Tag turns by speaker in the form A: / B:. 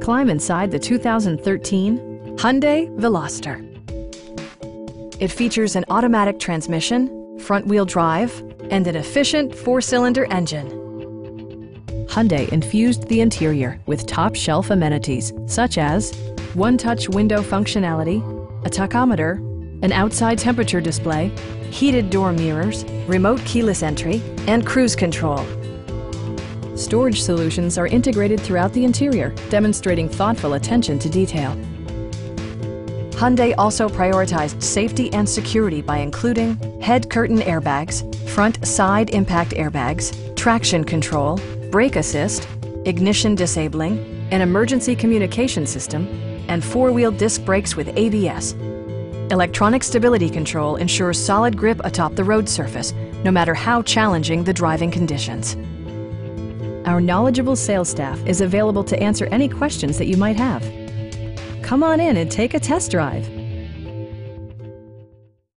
A: Climb inside the 2013 Hyundai Veloster. It features an automatic transmission, front-wheel drive, and an efficient 4-cylinder engine. Hyundai infused the interior with top-shelf amenities such as one-touch window functionality, a tachometer, an outside temperature display, heated door mirrors, remote keyless entry, and cruise control. Storage solutions are integrated throughout the interior, demonstrating thoughtful attention to detail. Hyundai also prioritized safety and security by including head curtain airbags, front side impact airbags, traction control, brake assist, ignition disabling, an emergency communication system, and 4-wheel disc brakes with ABS. Electronic stability control ensures solid grip atop the road surface, no matter how challenging the driving conditions. Our knowledgeable sales staff is available to answer any questions that you might have. Come on in and take a test drive.